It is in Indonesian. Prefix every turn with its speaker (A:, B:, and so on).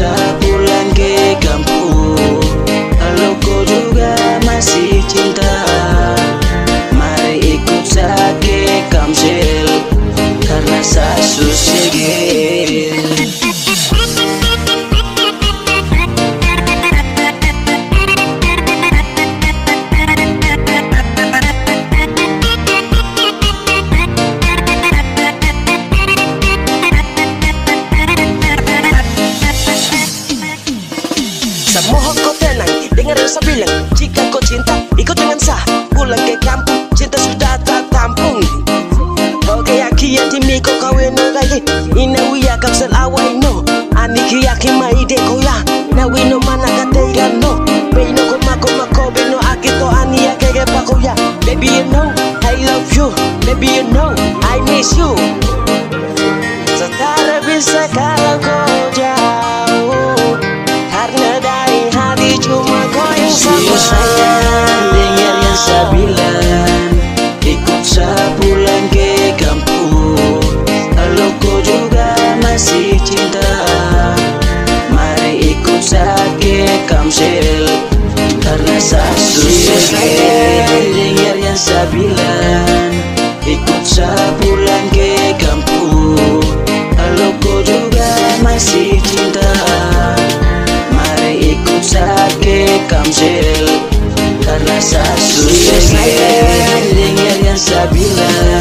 A: sepulang ke kampung. Kalau kau juga masih cinta, mari ikut saya ke Kamsel karena saya susah gel.
B: Saya mohon kau tenang, dengar yang saya bilang. Jika kau cinta, ikut dengan saya pulang ke kampung. Cinta sudah tak tampung. Oke, aki yang timi kau kawin lagi. Ina wiya Kamsel awai no. Aniki aki mai de kau ya. Na wino mana katairan no. Beino koma beno aki to ani ya kege pa kau ya. Baby you know I love you. Baby you know I miss you. Setara bisa kalau kau jauh, karena dari hati cuma kau yang sama.
A: Sayang, dengar yang saya bilang, ikut saya pulang ke kampung. Kalau kau juga masih cinta, mari ikut saya ke Kamsel karena saya susah. Sayang, dengar yang saya bilang, ikut saya pulang ke kampung. Kalau kau juga masih cinta, mari ikut saya ke Kamsel karena saya susah. Sayang, dengar yang saya bilang,